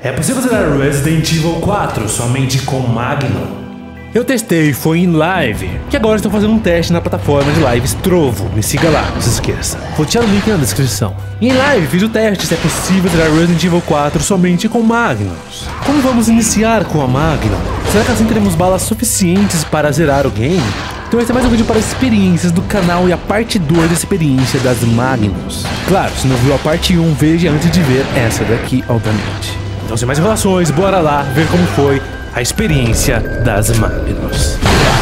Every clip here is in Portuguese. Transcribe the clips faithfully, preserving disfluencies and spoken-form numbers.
É possível zerar Resident Evil quatro somente com Magnum? Eu testei, foi em live, que agora estou fazendo um teste na plataforma de lives Trovo. Me siga lá, não se esqueça. Vou deixar o link na descrição. E em live fiz o teste se é possível zerar Resident Evil quatro somente com Magnums. Como vamos iniciar com a Magnum? Será que assim teremos balas suficientes para zerar o game? Então esse é mais um vídeo para experiências do canal e a parte dois da experiência das Magnums. Claro, se não viu a parte um, veja antes de ver essa daqui, obviamente. Então sem mais enrolações, bora lá ver como foi a experiência das Magnums.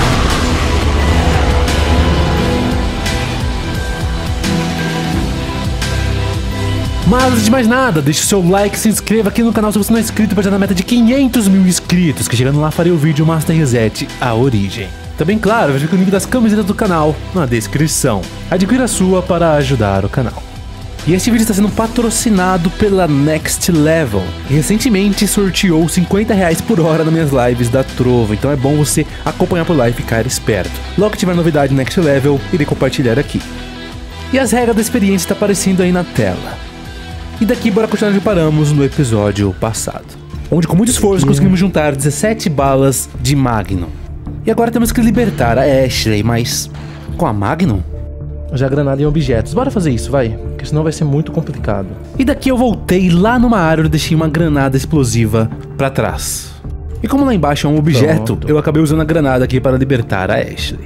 Mas antes de mais nada, deixe o seu like, se inscreva aqui no canal se você não é inscrito para já na meta de quinhentos mil inscritos, que chegando lá farei o vídeo Master Reset a origem. Também, claro, veja o link das camisetas do canal na descrição. Adquira a sua para ajudar o canal. E este vídeo está sendo patrocinado pela Next Level, que recentemente sorteou cinquenta reais por hora nas minhas lives da Trovo, então é bom você acompanhar por lá e ficar esperto. Logo que tiver novidade Next Level, irei compartilhar aqui. E as regras da experiência estão aparecendo aí na tela. E daqui bora continuar onde paramos no episódio passado, onde com muito esforço conseguimos juntar dezessete balas de Magnum. E agora temos que libertar a Ashley, mas com a Magnum? Já granada em objetos. Bora fazer isso, vai. Porque senão vai ser muito complicado. E daqui eu voltei lá numa área e deixei uma granada explosiva pra trás. E como lá embaixo é um objeto, Pronto. eu acabei usando a granada aqui para libertar a Ashley.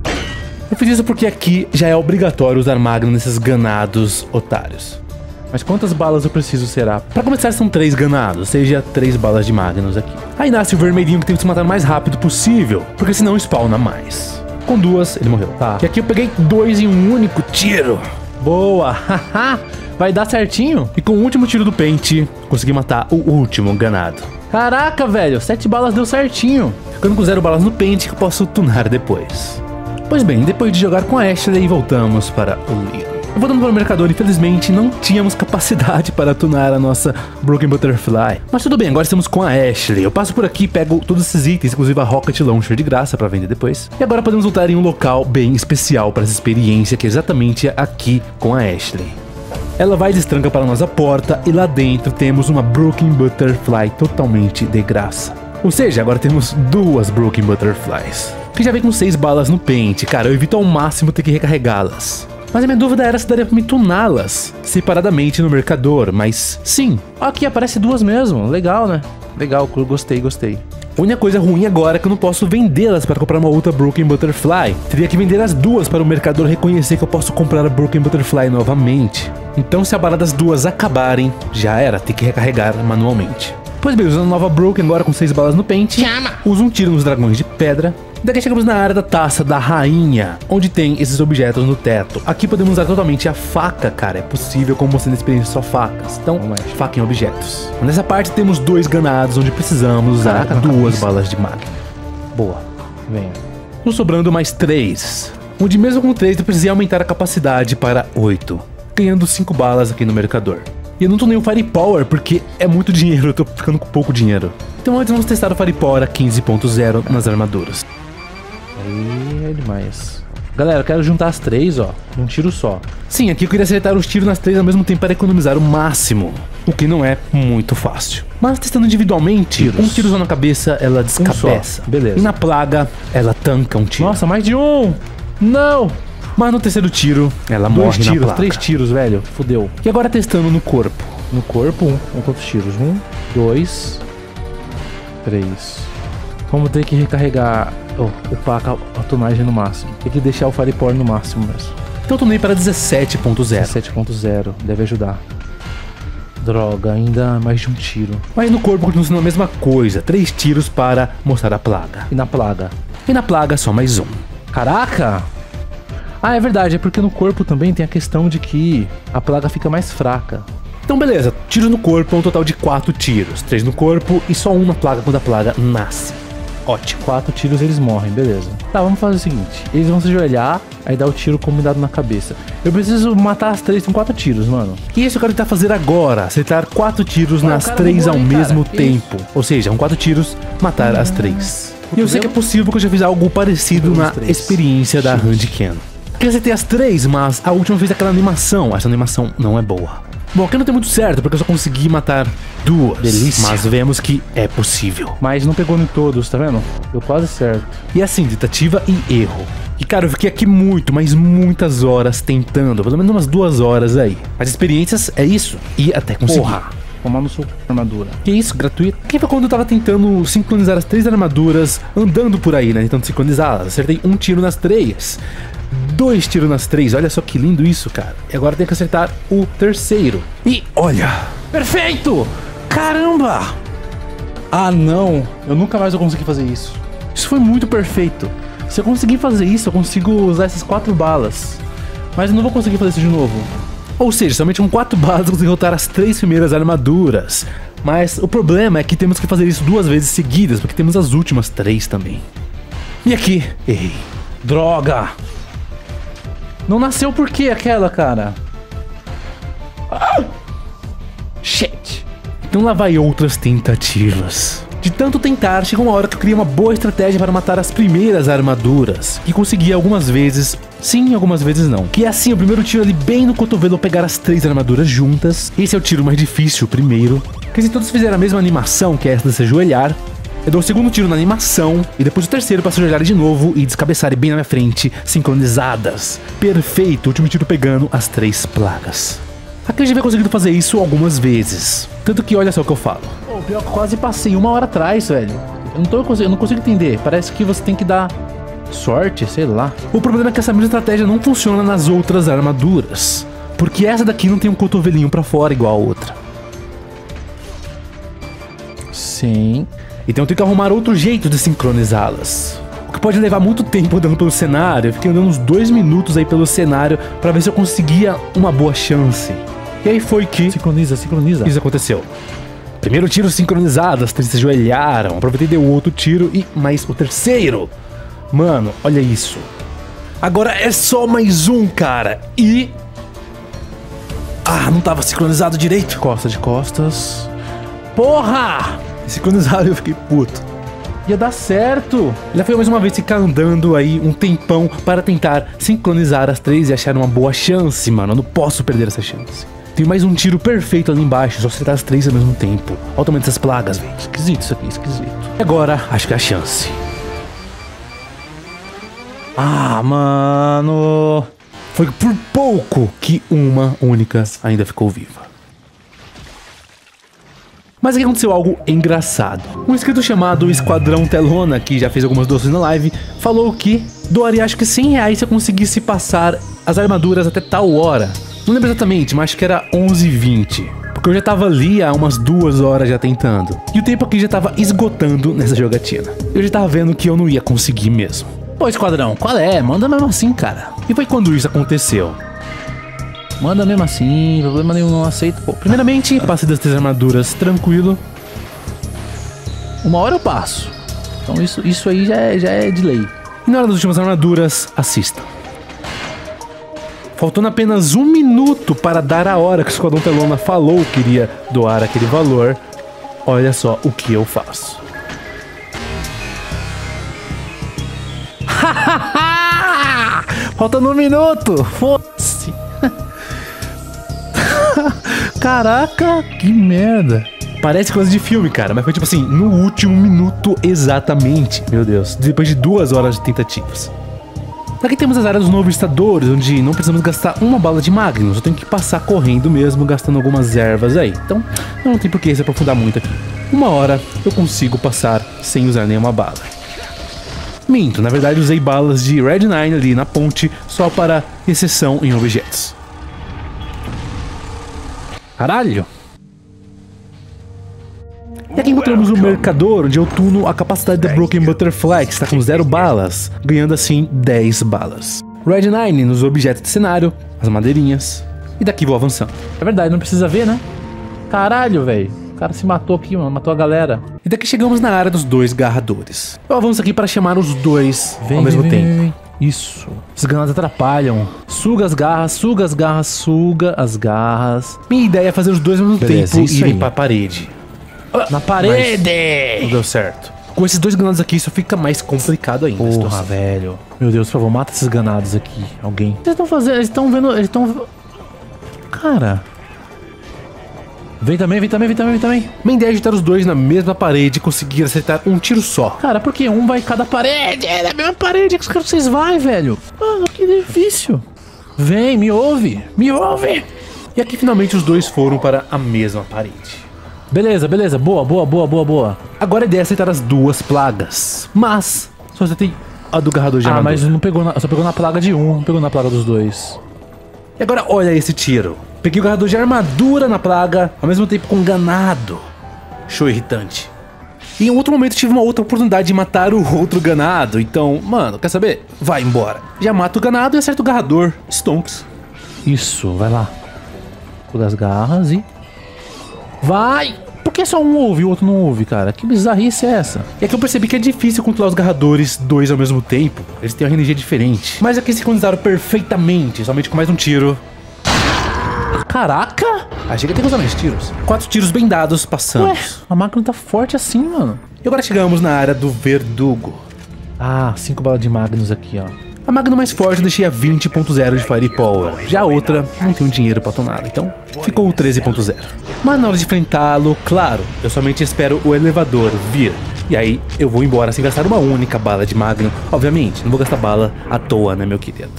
Eu fiz isso porque aqui já é obrigatório usar Magnum nesses ganados otários. Mas quantas balas eu preciso será? Pra começar são três ganados, seja três balas de Magnums aqui. Aí nasce o vermelhinho que tem que se matar o mais rápido possível, porque senão spawna mais. Com duas, ele morreu. Tá. E aqui eu peguei dois em um único tiro. Boa, haha, vai dar certinho. E com o último tiro do pente, consegui matar o último ganado. Caraca, velho, sete balas deu certinho. Ficando com zero balas no pente que eu posso tunar depois. Pois bem, depois de jogar com a Ashley, voltamos para o Leon. Voltando para o mercador, infelizmente não tínhamos capacidade para tunar a nossa Broken Butterfly. Mas tudo bem, agora estamos com a Ashley. Eu passo por aqui, pego todos esses itens, inclusive a Rocket Launcher de graça para vender depois. E agora podemos voltar em um local bem especial para essa experiência, que é exatamente aqui com a Ashley. Ela vai e destranca para nós a porta e lá dentro temos uma Broken Butterfly totalmente de graça. Ou seja, agora temos duas Broken Butterflies, que já vem com seis balas no pente. Cara, eu evito ao máximo ter que recarregá-las. Mas a minha dúvida era se daria pra me tuná-las separadamente no mercador, mas sim. Aqui aparece duas mesmo, legal, né? Legal, gostei, gostei. A única coisa ruim agora é que eu não posso vendê-las para comprar uma outra Broken Butterfly. Teria que vender as duas para o mercador reconhecer que eu posso comprar a Broken Butterfly novamente. Então se a bala das duas acabarem, já era, ter que recarregar manualmente. Pois bem, usando a nova Broken agora com seis balas no pente, Chama. uso um tiro nos dragões de pedra. Daqui chegamos na área da taça da rainha, onde tem esses objetos no teto. Aqui podemos usar totalmente a faca, cara. É possível, como mostrei na experiência, só facas. Então, faca em objetos. Nessa parte temos dois ganados, onde precisamos usar Caraca, duas balas de Magnum. Boa, venha. Nos sobrando mais três, onde mesmo com três eu precisei aumentar a capacidade para oito, ganhando cinco balas aqui no mercador. E eu não tô nem o Firepower porque é muito dinheiro, eu tô ficando com pouco dinheiro. Então antes vamos testar o Firepower a quinze ponto zero nas armaduras. Aí é demais. Galera, eu quero juntar as três, ó, um tiro só. Sim, aqui eu queria acertar os tiros nas três ao mesmo tempo para economizar o máximo, o que não é muito fácil. Mas testando individualmente, tiros. um tiro só na cabeça, ela descabeça. Um Beleza. E na plaga, ela tanca um tiro. Nossa, mais de um! Não! Mas no terceiro tiro, ela Dois morre tiros, na plaga. Três tiros, velho, fudeu. E agora testando no corpo. No corpo, um, um quantos tiros? Um, dois, três. Vamos ter que recarregar, oh, upar a tunagem no máximo. Tem que deixar o Firepower no máximo mesmo. Então eu tunei para dezessete ponto zero. dezessete ponto zero, deve ajudar. Droga, ainda mais de um tiro. Mas no corpo continua sendo a mesma coisa. Três tiros para mostrar a plaga. E na plaga? E na plaga só mais um. Caraca! Ah, é verdade, é porque no corpo também tem a questão de que a plaga fica mais fraca. Então beleza, tiros no corpo é um total de quatro tiros. Três no corpo e só um na plaga quando a plaga nasce. Ótimo. Quatro tiros eles morrem, beleza. Tá, vamos fazer o seguinte. Eles vão se ajoelhar, aí dá o tiro combinado na cabeça. Eu preciso matar as três com quatro tiros, mano. E isso eu quero tentar fazer agora. Acertar quatro tiros Mano, nas três ao mesmo cara. tempo. Isso. Ou seja, com quatro tiros, matar hum. as três. E eu sei que é possível porque eu já fiz algo parecido na experiência da Handicam. Porque eu acertei as três, mas a última fez aquela animação. Essa animação não é boa. Bom, aqui não tem muito certo, porque eu só consegui matar duas. Delícia. Mas vemos que é possível. Mas não pegou em todos, tá vendo? Deu quase certo. E assim, tentativa e erro. E cara, eu fiquei aqui muito, mas muitas horas tentando. Pelo menos umas duas horas aí. As experiências é isso. E até conseguir. Porra. Tomar no seu armadura. Que isso, gratuito. Que foi quando eu tava tentando sincronizar as três armaduras, andando por aí, né? Tentando sincronizá-las. Acertei um tiro nas três. Dois tiros nas três. Olha só que lindo isso, cara. E agora tem que acertar o terceiro. E olha. Perfeito! Caramba! Ah, não. Eu nunca mais vou conseguir fazer isso. Isso foi muito perfeito. Se eu conseguir fazer isso, eu consigo usar essas quatro balas. Mas eu não vou conseguir fazer isso de novo. Ou seja, somente com quatro balas eu consegui derrotar as três primeiras armaduras. Mas o problema é que temos que fazer isso duas vezes seguidas, porque temos as últimas três também. E aqui, errei. Droga! Não nasceu por quê aquela, cara? Ah! Shit! Então lá vai outras tentativas. De tanto tentar, chegou uma hora que eu criei uma boa estratégia para matar as primeiras armaduras, que consegui algumas vezes, sim, algumas vezes não. Que é assim, o primeiro tiro ali bem no cotovelo, eu pegar as três armaduras juntas. Esse é o tiro mais difícil, o primeiro. Que se todos fizerem a mesma animação, que é essa de se ajoelhar, eu dou o segundo tiro na animação, e depois o terceiro para se ajoelhar de novo e descabeçarem bem na minha frente, sincronizadas. Perfeito, o último tiro pegando as três plagas. Aqui eu já havia conseguido fazer isso algumas vezes. Tanto que olha só o que eu falo. Pô, pior que eu quase passei uma hora atrás, velho. Eu não, tô, eu não consigo entender. Parece que você tem que dar sorte, sei lá. O problema é que essa mesma estratégia não funciona nas outras armaduras. Porque essa daqui não tem um cotovelinho pra fora igual a outra. Sim. Então eu tenho que arrumar outro jeito de sincronizá-las. O que pode levar muito tempo andando pelo cenário. Eu fiquei andando uns dois minutos aí pelo cenário pra ver se eu conseguia uma boa chance. E aí foi que... Sincroniza, sincroniza. Isso aconteceu. Primeiro tiro sincronizado, as três se ajoelharam. Aproveitei e dei outro tiro e mais o terceiro. Mano, olha isso. Agora é só mais um, cara. E... Ah, não tava sincronizado direito. Costa de costas. Porra! Sincronizado e eu fiquei puto. Ia dar certo. Já foi mais uma vez ficar andando aí um tempão para tentar sincronizar as três e achar uma boa chance, mano. Eu não posso perder essa chance. Tem mais um tiro perfeito ali embaixo, só acertar as três ao mesmo tempo. Olha o tamanho dessas plagas, velho. Esquisito isso aqui, esquisito. E agora, acho que é a chance. Ah, mano. Foi por pouco que uma única ainda ficou viva. Mas aqui aconteceu algo engraçado. Um inscrito chamado Esquadrão Telona, que já fez algumas doações na live, falou que doaria acho que cem reais se eu conseguisse passar as armaduras até tal hora. Não lembro exatamente, mas acho que era onze e vinte. Porque eu já tava ali há umas duas horas já tentando. E o tempo aqui já tava esgotando nessa jogatina. Eu já tava vendo que eu não ia conseguir mesmo. Pô, Esquadrão, qual é? Manda mesmo assim, cara. E foi quando isso aconteceu. Manda mesmo assim, problema nenhum, não aceito. Pô, primeiramente, passei das três armaduras tranquilo. Uma hora eu passo. Então isso, isso aí já é, já é de lei. E na hora das últimas armaduras, assistam. Faltando apenas um minuto para dar a hora que o Esquadrão Telona falou que iria doar aquele valor. Olha só o que eu faço. Faltando um minuto! Foda-se! Caraca, que merda! Parece coisa de filme, cara, mas foi tipo assim, no último minuto exatamente. Meu Deus, depois de duas horas de tentativas. Aqui temos as áreas dos novos listadores, onde não precisamos gastar uma bala de Magnus. Eu tenho que passar correndo mesmo, gastando algumas ervas aí. Então, não tem por que se aprofundar muito aqui. Uma hora eu consigo passar sem usar nenhuma bala. Minto, na verdade usei balas de Red nine ali na ponte, só para exceção em objetos. Caralho! E aqui encontramos o mercador, onde eu tuno a capacidade da Broken Butterfly, que está com zero balas, ganhando assim dez balas. Red nine nos objetos de cenário, as madeirinhas, e daqui vou avançando. É verdade, não precisa ver, né? Caralho, velho. O cara se matou aqui, mano, matou a galera. E daqui chegamos na área dos dois garradores. Eu avanço aqui para chamar os dois vem, ao mesmo vem, tempo. Vem, vem. Isso. Os granadas atrapalham. Suga as garras, suga as garras, suga as garras. Minha ideia é fazer os dois ao mesmo Beleza, tempo isso e irem aí. para a parede. Na parede! Não deu certo. Com esses dois granados aqui, isso fica mais complicado ainda. Porra, velho. Meu Deus, por favor, mata esses ganados aqui. Alguém. Eles estão fazendo. Eles estão vendo. Eles estão. Cara. Vem também, vem também, vem também, vem também. Minha ideia é agitar os dois na mesma parede e conseguir acertar um tiro só. Cara, por que um vai em cada parede? É na mesma parede que os caras vocês vai, velho. Mano, que difícil. Vem, me ouve, me ouve. E aqui finalmente os dois foram para a mesma parede. Beleza, beleza, boa, boa, boa, boa, boa. Agora a ideia é acertar as duas plagas. Mas só você tem a do garrador de Ah, armadura. mas não pegou na, só pegou na plaga de um, não pegou na plaga dos dois. E agora olha esse tiro. Peguei o garrador de armadura na plaga, ao mesmo tempo com ganado. Show irritante. E em outro momento tive uma outra oportunidade de matar o outro ganado. Então, mano, quer saber? Vai embora. Já mata o ganado e acerta o garrador. Stonks. Isso, vai lá. Pula as garras e... Vai! Por que só um ouve e o outro não ouve, cara? Que bizarrice é essa? E aqui eu percebi que é difícil controlar os garradores dois ao mesmo tempo. Eles têm uma energia diferente. Mas aqui se sincronizaram perfeitamente, somente com mais um tiro. Caraca! Achei que ia ter que usar mais tiros. Quatro tiros bem dados, passamos. Ué, a máquina tá forte assim, mano. E agora chegamos na área do verdugo. Ah, cinco balas de Magnus aqui, ó. A Magnum mais forte eu deixei a vinte ponto zero de Firepower. Já a outra, não tenho dinheiro pra tomar, então ficou o treze ponto zero. Mas na hora de enfrentá-lo, claro, eu somente espero o elevador vir. E aí eu vou embora sem gastar uma única bala de Magnum. Obviamente, não vou gastar bala à toa, né, meu querido?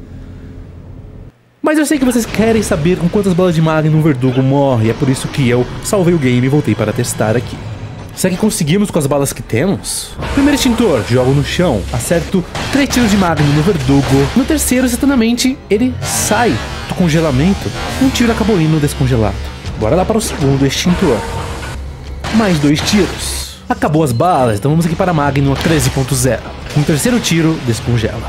Mas eu sei que vocês querem saber com quantas balas de Magnum o verdugo morre. É por isso que eu salvei o game e voltei para testar aqui. Será que conseguimos com as balas que temos? Primeiro extintor, jogo no chão, acerto três tiros de Magnum no verdugo. No terceiro, certamente, ele sai do congelamento. Um tiro acabou indo descongelado. Bora lá para o segundo extintor. Mais dois tiros. Acabou as balas, então vamos aqui para a Magnum a treze ponto zero. Um terceiro tiro, descongela.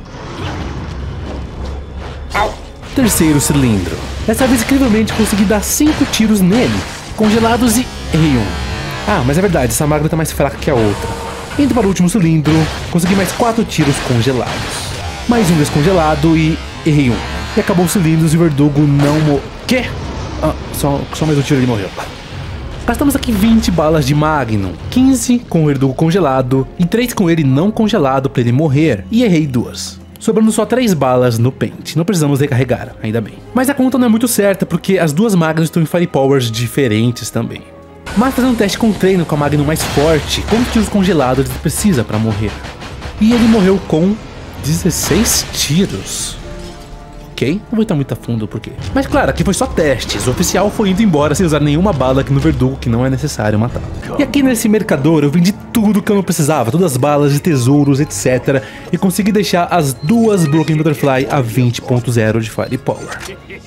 Terceiro cilindro. Dessa vez, incrivelmente, consegui dar cinco tiros nele, congelados e errei um. Ah, mas é verdade, essa Magnum tá mais fraca que a outra. Indo para o último cilindro, consegui mais quatro tiros congelados. Mais um descongelado e errei um. E acabou os cilindros e o verdugo não morreu. Quê? Ah, só, só mais um tiro e ele morreu. Gastamos aqui vinte balas de Magnum, quinze com o verdugo congelado e três com ele não congelado para ele morrer. E errei duas. Sobrando só três balas no pente. Não precisamos recarregar, ainda bem. Mas a conta não é muito certa porque as duas Magnum estão em Firepowers diferentes também. Mas fazendo um teste com treino com a Magnum mais forte, quantos tiros congelados ele precisa para morrer? E ele morreu com dezesseis tiros. Ok, não vou entrar muito a fundo por quê. Mas claro, aqui foi só testes. O oficial foi indo embora sem usar nenhuma bala aqui no verdugo que não é necessário matar. E aqui nesse mercador eu vendi tudo que eu não precisava, todas as balas de tesouros, etcétera. E consegui deixar as duas Broken Butterfly a vinte ponto zero de Firepower.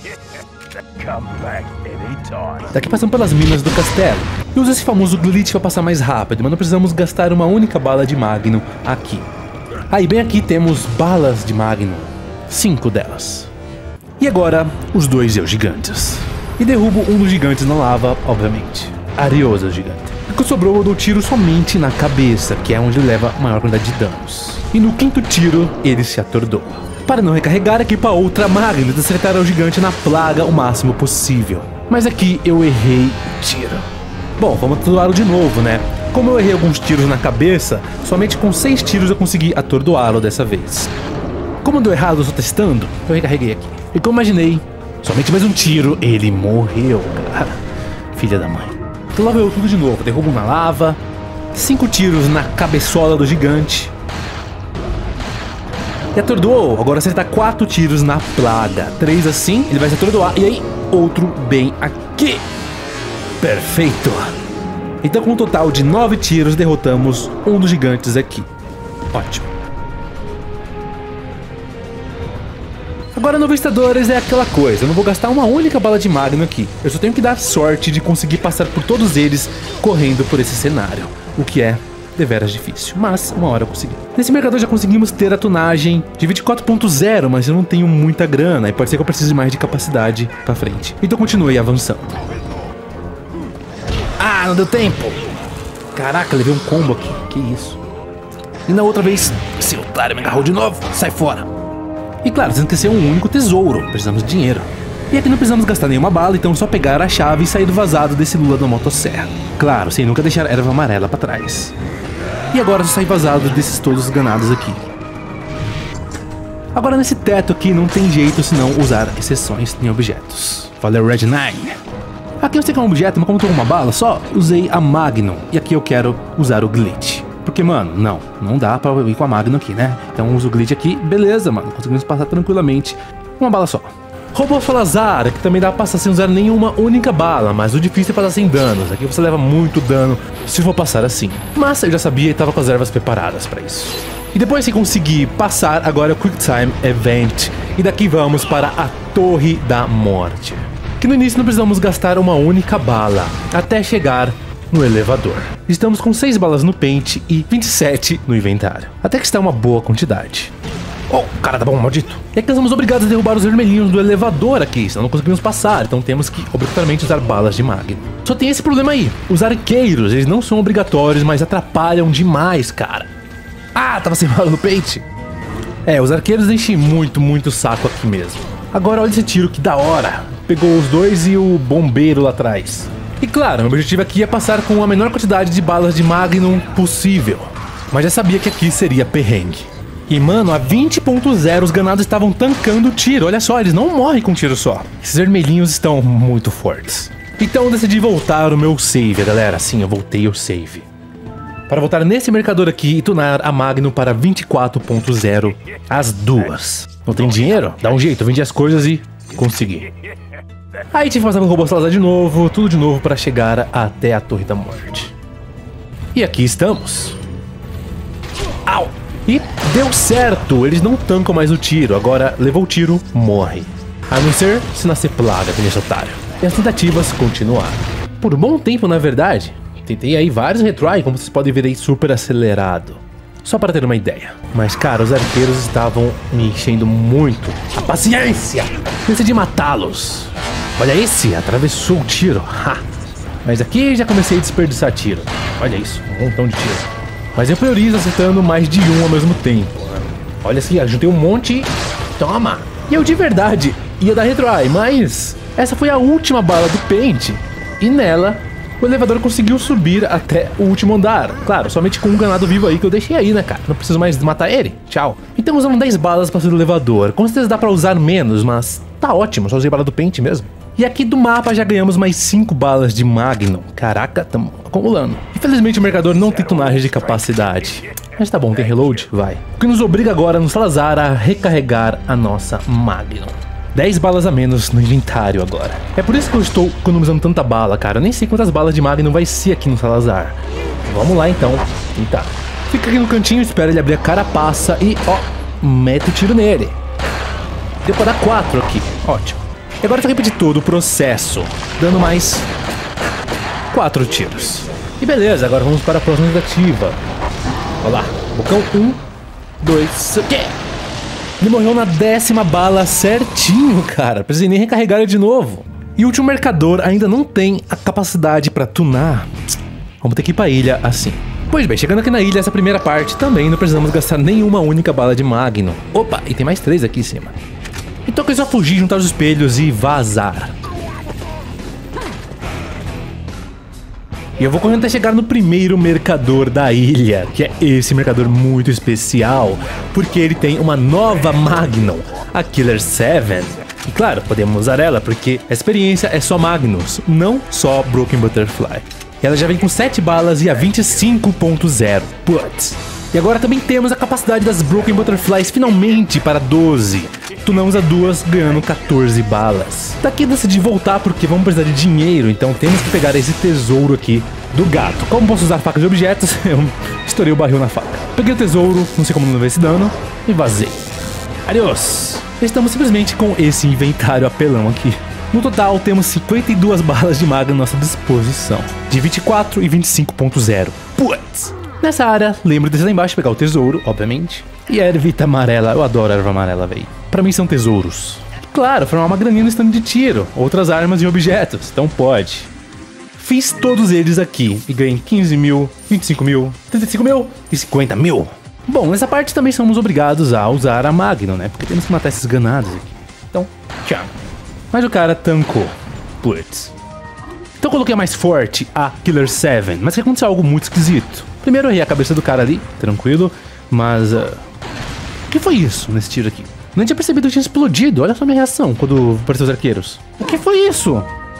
Daqui passamos pelas minas do castelo. E usa esse famoso glitch para passar mais rápido, mas não precisamos gastar uma única bala de Magnum aqui. Aí bem aqui temos balas de Magnum, cinco delas. E agora, os dois eu gigantes. E derrubo um dos gigantes na lava, obviamente. Ariosa gigante. O que sobrou eu dou tiro somente na cabeça, que é onde leva a maior quantidade de danos. E no quinto tiro, ele se atordoa. Para não recarregar, aqui para outra Magnum e acertar o gigante na plaga o máximo possível. Mas aqui eu errei o tiro. Bom, vamos atordoá-lo de novo, né? Como eu errei alguns tiros na cabeça, somente com seis tiros eu consegui atordoá-lo dessa vez. Como deu errado, eu estou testando, eu recarreguei aqui. E como imaginei, somente mais um tiro, ele morreu, cara. Filha da mãe. Então lá vou eu tudo de novo, derrubo na lava, cinco tiros na cabeçola do gigante. E atordoou, agora acertar quatro tiros na plaga. Três assim, ele vai se atordoar, e aí outro bem aqui. Perfeito. Então com um total de nove tiros, derrotamos um dos gigantes aqui. Ótimo. Agora no Vistadores é aquela coisa, eu não vou gastar uma única bala de Magnum aqui. Eu só tenho que dar sorte de conseguir passar por todos eles correndo por esse cenário. O que é deveras difícil, mas uma hora eu consegui. Nesse mercador já conseguimos ter a tunagem de vinte e quatro ponto zero, mas eu não tenho muita grana e pode ser que eu precise mais de capacidade pra frente. Então continue avançando. Ah, não deu tempo! Caraca, levei um combo aqui, que isso. E na outra vez, esse otário me agarrou de novo, sai fora. E claro, temos que ser um único tesouro, precisamos de dinheiro. E aqui não precisamos gastar nenhuma bala, então é só pegar a chave e sair do vazado desse Lula da motosserra. Claro, sem nunca deixar a erva amarela pra trás. E agora só sair vazado desses todos ganados aqui. Agora nesse teto aqui não tem jeito senão usar exceções em objetos. Valeu, Red Nine. Aqui você tem um objeto, mas como eu tô com uma bala só, usei a Magnum. E aqui eu quero usar o glitch. Porque, mano, não, não dá pra ir com a Magnum aqui, né? Então uso o glitch aqui, beleza, mano. Conseguimos passar tranquilamente uma bala só. Robô Salazar, que também dá pra passar sem usar nenhuma única bala, mas o difícil é passar sem danos. Aqui você leva muito dano se for passar assim. Mas eu já sabia e tava com as ervas preparadas pra isso. E depois que conseguir passar, agora é o Quick Time Event. E daqui vamos para a Torre da Morte. Que no início não precisamos gastar uma única bala, até chegar no elevador. Estamos com seis balas no pente e vinte e sete no inventário. Até que está uma boa quantidade. Oh, cara, tá bom, maldito. E aqui nós somos obrigados a derrubar os vermelhinhos do elevador aqui, senão não conseguimos passar. Então temos que obrigatoriamente usar balas de Magnum. Só tem esse problema aí. Os arqueiros, eles não são obrigatórios, mas atrapalham demais, cara. Ah, tava sem bala no pente. É, os arqueiros enchem muito, muito o saco aqui mesmo. Agora olha esse tiro, que da hora. Pegou os dois e o bombeiro lá atrás. E claro, meu objetivo aqui é passar com a menor quantidade de balas de Magnum possível. Mas já sabia que aqui seria perrengue. E mano, a vinte ponto zero os ganados estavam tancando o tiro. Olha só, eles não morrem com um tiro só. Esses vermelhinhos estão muito fortes. Então eu decidi voltar o meu save, galera. Sim, eu voltei o save. Para voltar nesse mercador aqui e tunar a Magnum para vinte e quatro ponto zero as duas. Não tem dinheiro? Dá um jeito, eu vendi as coisas e consegui. Aí tive que passar pelo robô Salazar de novo, tudo de novo para chegar até a Torre da Morte. E aqui estamos. Au! E deu certo, eles não tancam mais o tiro, agora levou o tiro, morre. A não ser se nascer plaga, nesse otário. E as tentativas continuaram. Por um bom tempo, na verdade. Tentei aí vários retry, como vocês podem ver aí, super acelerado. Só para ter uma ideia. Mas, cara, os arqueiros estavam me enchendo muito a paciência. Decidi matá-los. Olha esse, atravessou o tiro. Ha! Mas aqui já comecei a desperdiçar tiro. Olha isso, um montão de tiro. Mas eu priorizo acertando mais de um ao mesmo tempo. Olha assim, juntei um monte. Toma! E eu de verdade ia dar retry, mas essa foi a última bala do pente. E nela, o elevador conseguiu subir até o último andar. Claro, somente com um ganado vivo aí que eu deixei aí, né, cara? Não preciso mais matar ele. Tchau. Então usamos dez balas para subir o elevador. Com certeza dá pra usar menos, mas tá ótimo. Só usei bala do pente mesmo. E aqui do mapa já ganhamos mais cinco balas de Magnum. Caraca, tamo acumulando. Infelizmente o mercador não tem tunagem de capacidade. Mas tá bom, tem reload? Vai. O que nos obriga agora no Salazar a recarregar a nossa Magnum. dez balas a menos no inventário agora. É por isso que eu estou economizando tanta bala, cara. Eu nem sei quantas balas de Magnum vai ser aqui no Salazar. Vamos lá então. Tentar. Fica aqui no cantinho, espera ele abrir a carapaça e, ó, mete o tiro nele. Deu pra dar quatro aqui. Ótimo. E agora eu repetir todo o processo, dando mais quatro tiros. E beleza, agora vamos para a próxima tentativa. Olha lá, bocão um, dois, o quê? Ele morreu na décima bala certinho, cara. Precisei nem recarregar ele de novo. E o último mercador ainda não tem a capacidade para tunar. Vamos ter que ir pra ilha assim. Pois bem, chegando aqui na ilha, essa primeira parte, também não precisamos gastar nenhuma única bala de Magnum. Opa, e tem mais três aqui em cima. Então que é só fugir, juntar os espelhos e vazar. E eu vou correndo até chegar no primeiro mercador da ilha, que é esse mercador muito especial, porque ele tem uma nova Magnum, a Killer sete. E claro, podemos usar ela porque a experiência é só Magnums, não só Broken Butterfly. E ela já vem com sete balas e a vinte e cinco ponto zero. Putz. E agora também temos a capacidade das Broken Butterflies finalmente para doze. Tunamos a duas, ganhando quatorze balas. Daqui decidi voltar porque vamos precisar de dinheiro, então temos que pegar esse tesouro aqui do gato. Como posso usar faca de objetos, eu estourei o barril na faca. Peguei o tesouro, não sei como não ver esse dano, e vazei. Adeus! Estamos simplesmente com esse inventário apelão aqui. No total, temos cinquenta e duas balas de maga à nossa disposição, de vinte e quatro e vinte e cinco ponto zero. Putz! Nessa área, lembro de lá embaixo pegar o tesouro, obviamente. E a ervita amarela, eu adoro a erva amarela, véi. Pra mim são tesouros. Claro, formar uma graninha no stand de tiro, outras armas e objetos, então pode. Fiz todos eles aqui e ganhei quinze mil, vinte e cinco mil, trinta e cinco mil e cinquenta mil. Bom, nessa parte também somos obrigados a usar a Magnum, né? Porque temos que matar esses ganados aqui. Então, tchau. Mas o cara tancou. Putz. Então eu coloquei a mais forte, a Killer sete, mas que aconteceu algo muito esquisito. Primeiro eu errei a cabeça do cara ali, tranquilo, mas... Uh... O que foi isso nesse tiro aqui? Nem tinha percebido que tinha explodido, olha só a minha reação quando apareceu os arqueiros. O que foi isso?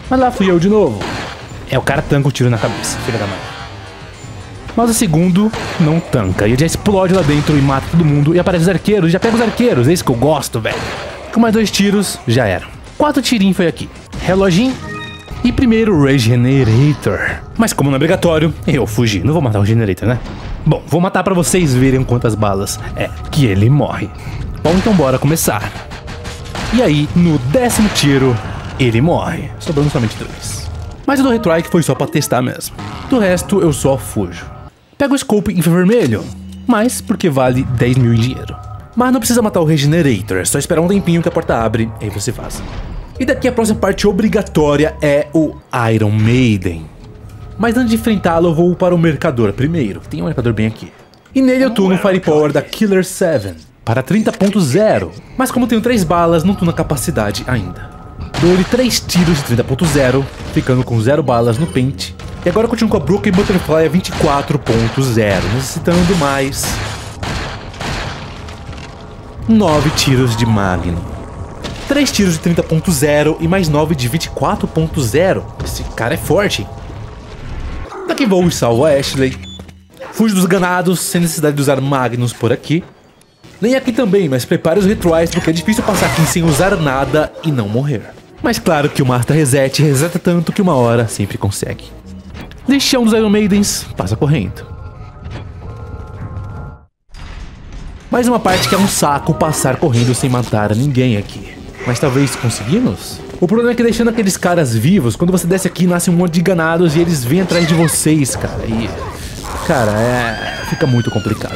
Mas lá fui eu de novo. É, o cara tanca o tiro na cabeça, filha da mãe. Mas o segundo não tanca. E ele já explode lá dentro e mata todo mundo. E aparece os arqueiros, já pega os arqueiros. É isso que eu gosto, velho. Com mais dois tiros, já era. Quatro tirinhos foi aqui. Reloginho. E primeiro Regenerator. Mas como não é obrigatório, eu fugi. Não vou matar o Regenerator, né? Bom, vou matar pra vocês verem quantas balas é que ele morre. Bom, então bora começar. E aí, no décimo tiro, ele morre. Sobrando somente dois. Mas eu dou retry que foi só pra testar mesmo. Do resto, eu só fujo. Pego o scope infravermelho, mas porque vale dez mil em dinheiro. Mas não precisa matar o Regenerator, é só esperar um tempinho que a porta abre e aí você vaza. E daqui a próxima parte obrigatória é o Iron Maiden. Mas antes de enfrentá-lo eu vou para o Mercador primeiro, tem um Mercador bem aqui. E nele eu tuno o Firepower da Killer sete para trinta ponto zero. Mas como tenho três balas, não tuno a capacidade ainda. Dou-lhe três tiros de trinta ponto zero, ficando com zero balas no pente. E agora eu continuo com a Broken Butterfly a vinte e quatro ponto zero, necessitando mais nove tiros de Magnum. três tiros de trinta ponto zero e mais nove de vinte e quatro ponto zero. Esse cara é forte. Daqui vou e salvo a Ashley. Fujo dos ganados, sem necessidade de usar Magnums por aqui. Nem aqui também, mas prepare os rituais porque é difícil passar aqui sem usar nada e não morrer. Mas claro que o Master Reset reseta tanto que uma hora sempre consegue. Lixão dos Iron Maidens, passa correndo. Mais uma parte que é um saco passar correndo sem matar ninguém aqui. Mas talvez conseguimos? O problema é que deixando aqueles caras vivos, quando você desce aqui nasce um monte de ganados e eles vêm atrás de vocês, cara. E... cara, é... fica muito complicado.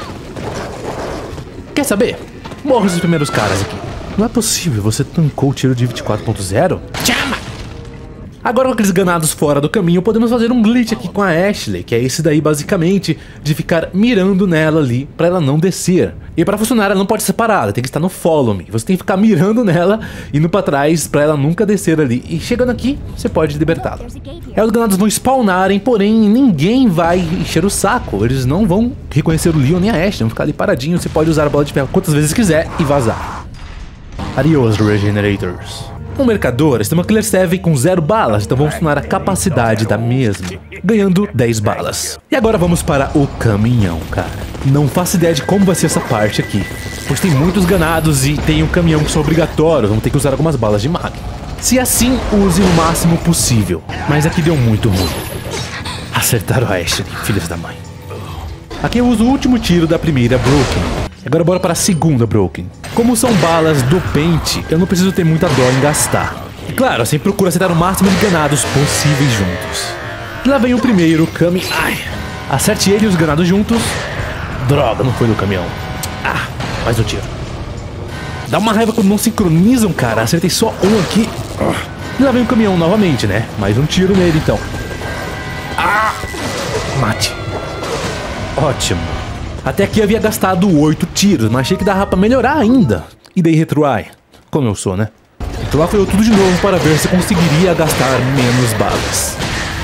Quer saber? Morre os primeiros caras aqui. Não é possível, você tancou o tiro de vinte e quatro ponto zero? Chama! Agora com aqueles ganados fora do caminho, podemos fazer um glitch aqui com a Ashley, que é esse daí basicamente, de ficar mirando nela ali, pra ela não descer. E pra funcionar ela não pode ser parada, tem que estar no follow me. Você tem que ficar mirando nela, indo pra trás, pra ela nunca descer ali. E chegando aqui, você pode libertá-la. Aí os ganados vão spawnarem, porém ninguém vai encher o saco. Eles não vão reconhecer o Leon nem a Ashley, vão ficar ali paradinhos. Você pode usar a bola de ferro quantas vezes quiser e vazar. Adiós, Regenerators. Um mercador está uma Killer sete com zero balas, então vamos funcionar a capacidade da mesma, ganhando dez balas. E agora vamos para o caminhão, cara. Não faço ideia de como vai ser essa parte aqui, pois tem muitos ganados e tem um caminhão que são obrigatórios, vamos ter que usar algumas balas de mag. Se assim, use o máximo possível, mas aqui deu muito ruim. Acertaram a Ashley, filhos da mãe. Aqui eu uso o último tiro da primeira Broken. Agora bora para a segunda Broken. Como são balas do pente, eu não preciso ter muita dó em gastar. E claro, assim procura acertar o máximo de ganados possíveis juntos. E lá vem o primeiro caminhão. Ai, acerte ele e os ganados juntos. Droga, não foi no caminhão. Ah, mais um tiro. Dá uma raiva quando não sincronizam, cara. Acertei só um aqui. E lá vem o caminhão novamente, né? Mais um tiro nele, então. Ah, mate. Ótimo. Até aqui eu havia gastado oito tiros, mas achei que dava pra melhorar ainda. E dei retry, como eu sou, né? Então lá foi eu tudo de novo para ver se conseguiria gastar menos balas.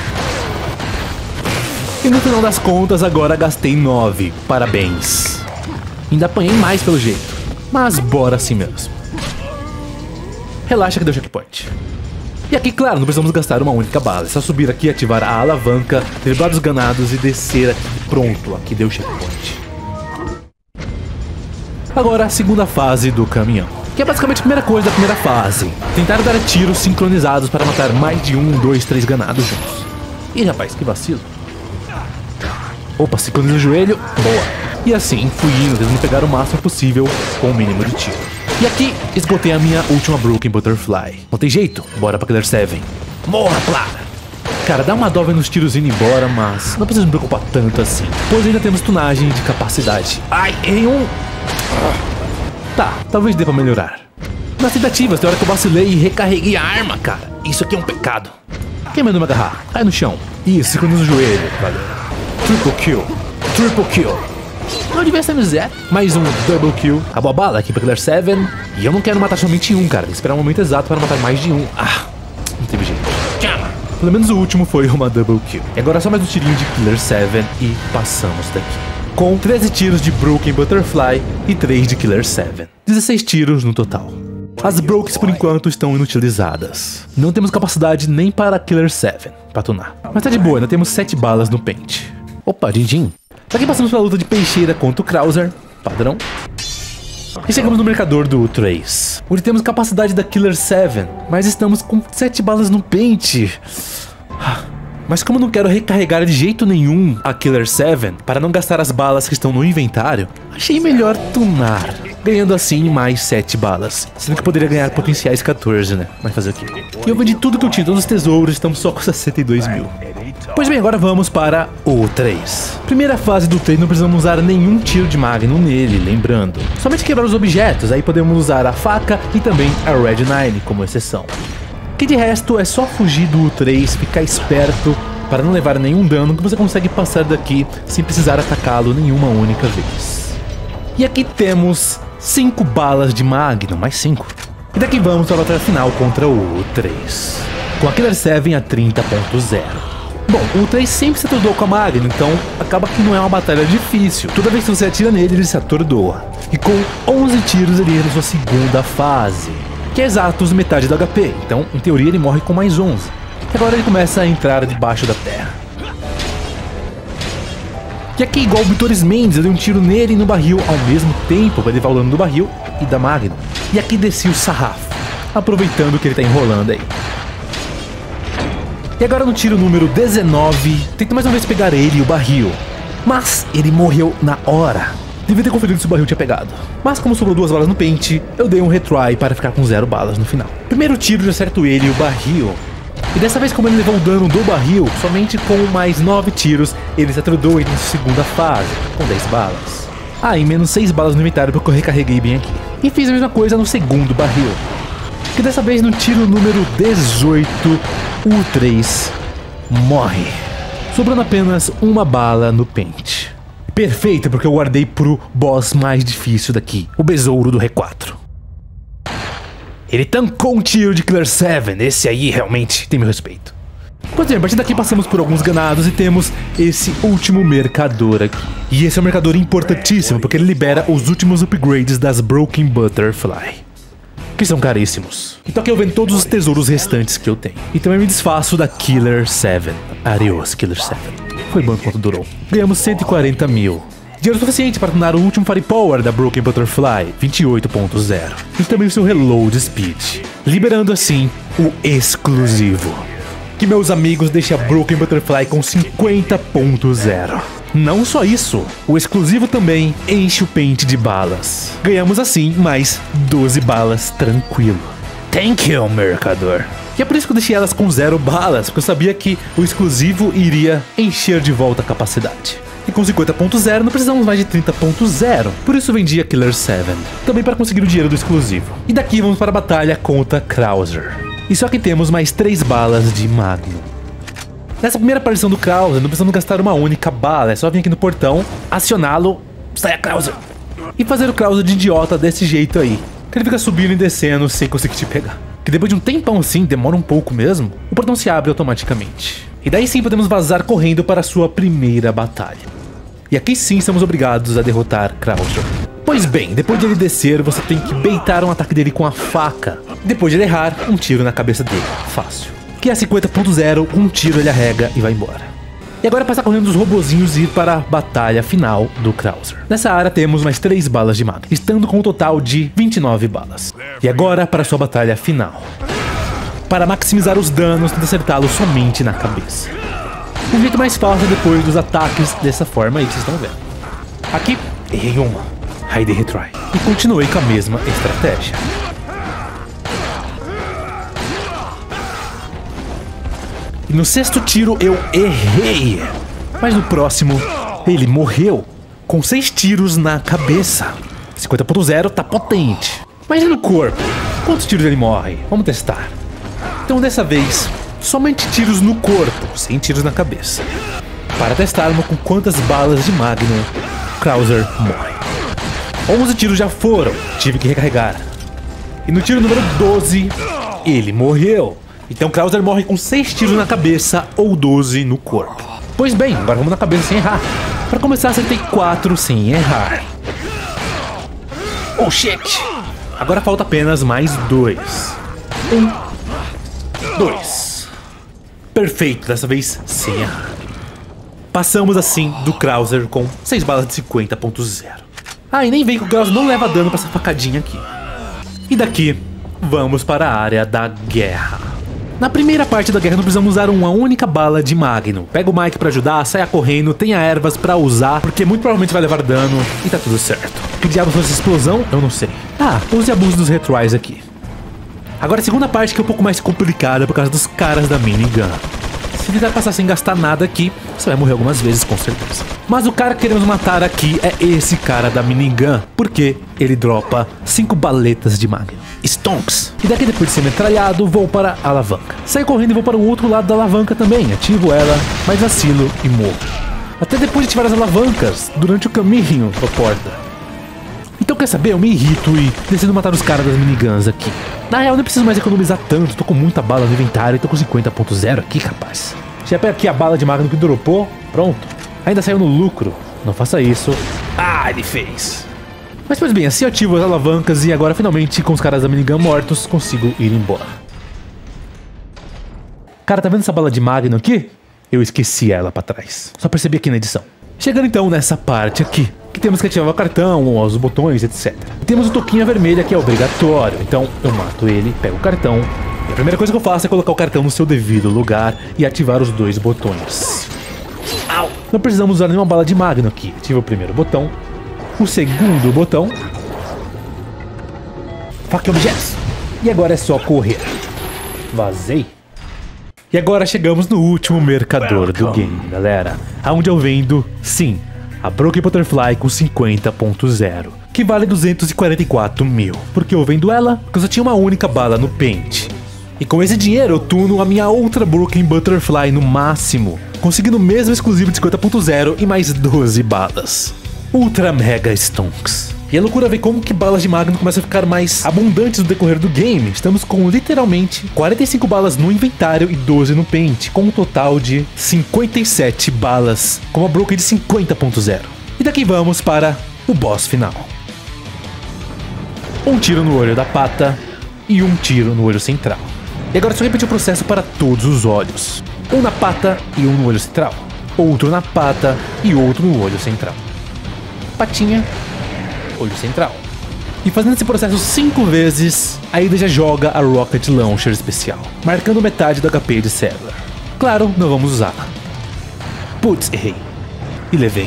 E no final das contas agora gastei nove, parabéns. Ainda apanhei mais pelo jeito, mas bora assim mesmo. Relaxa que deu checkpoint. E aqui, claro, não precisamos gastar uma única bala. É só subir aqui, ativar a alavanca, driblar os ganados e descer aqui. Pronto, aqui deu checkpoint. Agora a segunda fase do caminhão, que é basicamente a primeira coisa da primeira fase. Tentar dar tiros sincronizados para matar mais de um, dois, três ganados juntos. Ih, rapaz, que vacilo. Opa, sincroniza o joelho, boa. E assim, fui indo, tentando pegar o máximo possível com o mínimo de tiro. E aqui, esgotei a minha última Broken Butterfly. Não tem jeito, bora pra Killer sete. Morra, plaga! Cara, dá uma dó vendo os tiros indo embora, mas não precisa me preocupar tanto assim, pois ainda temos tunagem de capacidade. Ai, errei um... Tá, talvez dê pra melhorar. Nas tentativas, tem hora que eu vacilei e recarreguei a arma, cara. Isso aqui é um pecado. Quem mandou me agarrar? Cai no chão. Isso, sincroniza o joelho, valeu. Triple kill. Triple kill. Não devia ser zero. Mais um double kill. Acabou a bala aqui pra Killer sete. E eu não quero matar somente um, cara. Tem que esperar o momento exato para matar mais de um. Ah, não teve jeito. Pelo menos o último foi uma double kill. E agora só mais um tirinho de Killer sete e passamos daqui. Com treze tiros de Broken Butterfly e três de Killer sete. dezesseis tiros no total. As Brokes por enquanto estão inutilizadas. Não temos capacidade nem para Killer sete, pra tunar. Mas tá de boa, ainda temos sete balas no pente. Opa, din-din. Daqui passamos pela luta de peixeira contra o Krauser, padrão. E chegamos no mercador do três, onde temos capacidade da Killer sete, mas estamos com sete balas no pente. Mas como eu não quero recarregar de jeito nenhum a Killer sete, para não gastar as balas que estão no inventário, achei melhor tunar, ganhando assim mais sete balas. Sendo que poderia ganhar potenciais quatorze, né? Mas fazer o quê? E eu vendi tudo que eu tinha, todos os tesouros, estamos só com sessenta e dois mil. Pois bem, agora vamos para o três. Primeira fase do três, não precisamos usar nenhum tiro de Magnum nele, lembrando. Somente quebrar os objetos, aí podemos usar a faca e também a Red nove como exceção. Que de resto é só fugir do três, ficar esperto para não levar nenhum dano, que você consegue passar daqui sem precisar atacá-lo nenhuma única vez. E aqui temos cinco balas de Magnum, mais cinco. E daqui vamos para a batalha final contra o três, com a Killer sete a trinta ponto zero. Bom, o três sempre se atordou com a Magnum, então acaba que não é uma batalha difícil. Toda vez que você atira nele, ele se atordoa. E com onze tiros ele entra na sua segunda fase, que é exatos metade do H P, então em teoria ele morre com mais onze. E agora ele começa a entrar debaixo da terra. E aqui, igual o Vitores Mendes, eu dei um tiro nele e no barril ao mesmo tempo para levar o dano do barril e da Magnum. E aqui desci o sarrafo, aproveitando que ele tá enrolando aí. E agora no tiro número dezenove, tento mais uma vez pegar ele e o barril, mas ele morreu na hora. Devia ter conferido se o barril tinha pegado. Mas como sobrou duas balas no pente, eu dei um retry para ficar com zero balas no final. Primeiro tiro, já acerto ele e o barril. E dessa vez, como ele levou o dano do barril, somente com mais nove tiros, ele se atordou em segunda fase, com dez balas. Ah, e menos seis balas no inventário porque eu recarreguei bem aqui. E fiz a mesma coisa no segundo barril. Que dessa vez no tiro número dezoito, o três morre, sobrando apenas uma bala no pente. Perfeito, porque eu guardei pro boss mais difícil daqui, o Besouro do R quatro. Ele tancou um tiro de Killer sete, esse aí realmente tem meu respeito. Pois bem, a partir daqui passamos por alguns ganados e temos esse último mercador aqui. E esse é um mercador importantíssimo, porque ele libera os últimos upgrades das Broken Butterfly, que são caríssimos. Então aqui eu vendo todos os tesouros restantes que eu tenho. E também me desfaço da Killer sete. Arios, Killer sete. Foi bom enquanto durou. Ganhamos cento e quarenta mil. Dinheiro suficiente para tornar o último Firepower da Broken Butterfly, vinte e oito ponto zero. E também o seu Reload Speed, liberando assim o exclusivo, que meus amigos deixa a Broken Butterfly com cinquenta ponto zero. Não só isso, o exclusivo também enche o pente de balas. Ganhamos assim mais doze balas tranquilo. Thank you, mercador. E é por isso que eu deixei elas com zero balas, porque eu sabia que o exclusivo iria encher de volta a capacidade. E com cinquenta ponto zero não precisamos mais de trinta ponto zero, por isso vendi a Killer sete, também para conseguir o dinheiro do exclusivo. E daqui vamos para a batalha contra Krauser. E só que temos mais três balas de Magnum. Nessa primeira aparição do Krauser, não precisamos gastar uma única bala, é só vir aqui no portão, acioná-lo, saia Krauser, e fazer o Krauser de idiota desse jeito aí, que ele fica subindo e descendo sem conseguir te pegar. Que depois de um tempão assim, demora um pouco mesmo, o portão se abre automaticamente. E daí sim podemos vazar correndo para a sua primeira batalha. E aqui sim somos obrigados a derrotar Krauser. Pois bem, depois de ele descer, você tem que baitar um ataque dele com a faca. Depois de ele errar, um tiro na cabeça dele. Fácil. Que é cinquenta ponto zero, um tiro ele arrega e vai embora. E agora é passar correndo dos robozinhos e ir para a batalha final do Krauser. Nessa área temos mais três balas de Magnum, estando com um total de vinte e nove balas. E agora para a sua batalha final. Para maximizar os danos, tenta acertá-lo somente na cabeça. O jeito mais fácil depois dos ataques dessa forma aí que vocês estão vendo. Aqui, errei uma. Aí dei retry. E continuei com a mesma estratégia. E no sexto tiro eu errei. Mas no próximo, ele morreu com seis tiros na cabeça. cinquenta ponto zero tá potente. Mas e no corpo? Quantos tiros ele morre? Vamos testar. Então dessa vez, somente tiros no corpo, sem tiros na cabeça. Para testarmos com quantas balas de Magnum Krauser morre. onze tiros já foram, tive que recarregar. E no tiro número doze, ele morreu. Então Krauser morre com seis tiros na cabeça ou doze no corpo. Pois bem, agora vamos na cabeça sem errar. Para começar, acertei quatro sem errar. Oh shit! Agora falta apenas mais dois. Um, dois. Perfeito, dessa vez sem errar. Passamos assim do Krauser com seis balas de cinquenta ponto zero. Ah, e nem vem que o Krauser não leva dano pra essa facadinha aqui. E daqui, vamos para a área da guerra. Na primeira parte da guerra não precisamos usar uma única bala de Magnum. Pega o Mike pra ajudar, saia correndo, tenha ervas pra usar, porque muito provavelmente vai levar dano e tá tudo certo. Que diabo foi essa explosão? Eu não sei. Ah, use abuso dos retries aqui. Agora a segunda parte que é um pouco mais complicada por causa dos caras da minigun. Se tentar passar sem gastar nada aqui, você vai morrer algumas vezes com certeza. Mas o cara que queremos matar aqui é esse cara da minigun, porque ele dropa cinco baletas de Magnum. Stonks. E daqui, depois de ser metralhado, vou para a alavanca. Saio correndo e vou para o outro lado da alavanca também. Ativo ela, mas vacilo e morro. Até depois de ativar as alavancas, durante o caminho da porta. Então quer saber? Eu me irrito e decido matar os caras das miniguns aqui. Na real, não preciso mais economizar tanto. Tô com muita bala no inventário e tô com cinquenta ponto zero aqui, rapaz. Já pega aqui a bala de Magnum que dropou. Pronto. Ainda saiu no lucro. Não faça isso. Ah, ele fez. Mas pois bem, assim eu ativo as alavancas e agora finalmente com os caras da minigun mortos consigo ir embora. Cara, tá vendo essa bala de Magnum aqui? Eu esqueci ela pra trás. Só percebi aqui na edição. Chegando então nessa parte aqui, que temos que ativar o cartão, os botões, etcétera. E temos o toquinha vermelha que é obrigatório. Então eu mato ele, pego o cartão. E a primeira coisa que eu faço é colocar o cartão no seu devido lugar e ativar os dois botões. Au! Não precisamos usar nenhuma bala de Magnum aqui. Ativa o primeiro botão. O segundo botão. Faca e objetos. E agora é só correr. Vazei. E agora chegamos no último mercador do game, galera. Aonde eu vendo, sim, a Broken Butterfly com cinquenta ponto zero, que vale duzentos e quarenta e quatro mil. Porque eu vendo ela, porque eu só tinha uma única bala no pente. E com esse dinheiro eu tuno a minha outra Broken Butterfly no máximo, conseguindo o mesmo exclusivo de cinquenta ponto zero e mais doze balas. Ultra Mega Stonks. E a loucura vem como que balas de Magnum começam a ficar mais abundantes no decorrer do game. Estamos com literalmente quarenta e cinco balas no inventário e doze no pente, com um total de cinquenta e sete balas, com uma broken de cinquenta ponto zero. E daqui vamos para o boss final. Um tiro no olho da pata e um tiro no olho central. E agora é só repetir o processo para todos os olhos. Um na pata e um no olho central. Outro na pata e outro no olho central. Patinha, olho central. E fazendo esse processo cinco vezes, a Ada já joga a Rocket Launcher especial, marcando metade do H P de Sadler. Claro, não vamos usá-la. Putz, errei. E levei.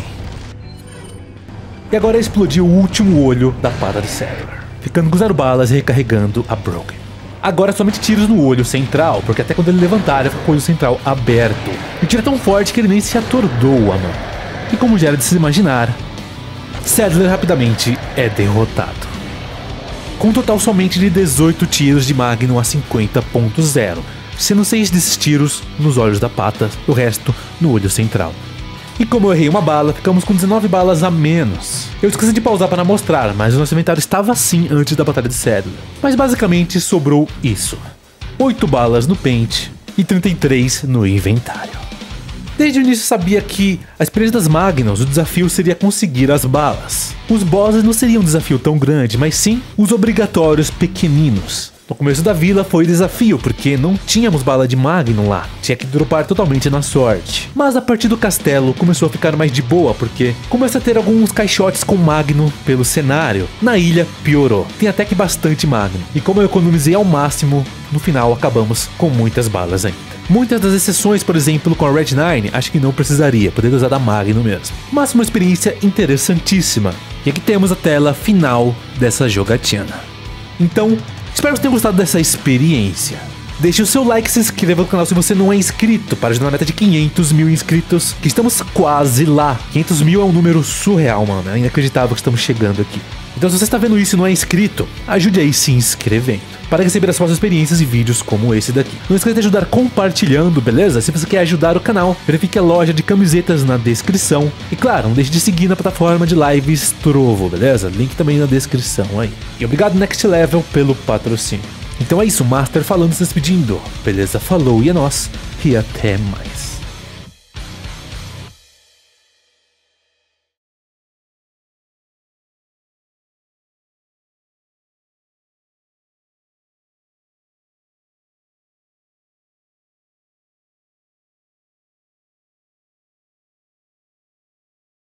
E agora explodiu o último olho da pata de Sadler, ficando com zero balas e recarregando a Broken. Agora somente tiros no olho central, porque até quando ele levantar ele fica com o olho central aberto. E o tiro é tão forte que ele nem se atordoa, mano. E como já era de se imaginar, Sadler rapidamente é derrotado. Com um total somente de dezoito tiros de Magnum a cinquenta ponto zero, sendo seis desses tiros nos olhos da pata, o resto no olho central. E como eu errei uma bala, ficamos com dezenove balas a menos. Eu esqueci de pausar para mostrar, mas o nosso inventário estava assim antes da batalha de Sadler. Mas basicamente sobrou isso: oito balas no pente e trinta e três no inventário. Desde o início sabia que a experiência das Magnums, o desafio seria conseguir as balas. Os bosses não seriam um desafio tão grande, mas sim os obrigatórios pequeninos. No começo da vila foi desafio, porque não tínhamos bala de Magnum lá, tinha que dropar totalmente na sorte. Mas a partir do castelo começou a ficar mais de boa, porque começa a ter alguns caixotes com Magnum pelo cenário. Na ilha piorou, tem até que bastante Magnum, e como eu economizei ao máximo, no final acabamos com muitas balas ainda. Muitas das exceções, por exemplo, com a Red nine, acho que não precisaria, poderia usar da Magnum mesmo. Mas uma experiência interessantíssima. E aqui temos a tela final dessa jogatina. Então, espero que você tenha gostado dessa experiência. Deixe o seu like e se inscreva no canal se você não é inscrito, para ajudar na meta de quinhentos mil inscritos, que estamos quase lá. quinhentos mil é um número surreal, mano, é inacreditável que estamos chegando aqui. Então se você está vendo isso e não é inscrito, ajude aí se inscrevendo, para receber as próximas experiências e vídeos como esse daqui. Não esqueça de ajudar compartilhando, beleza? Se você quer ajudar o canal, verifique a loja de camisetas na descrição. E claro, não deixe de seguir na plataforma de lives Trovo, beleza? Link também na descrição aí. E obrigado Next Level pelo patrocínio. Então é isso, Master falando, se despedindo. Beleza? Falou e é nóis. E até mais.